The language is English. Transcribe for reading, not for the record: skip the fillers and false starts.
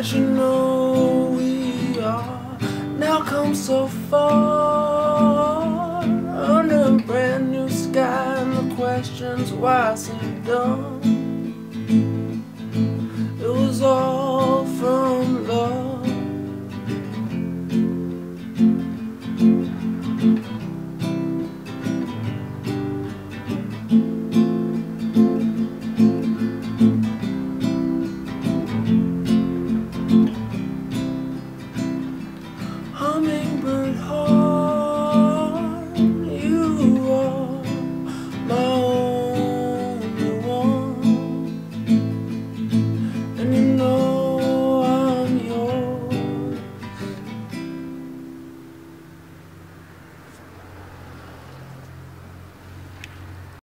that you know we are now come so far under a brand new sky, and the questions why seem dumb.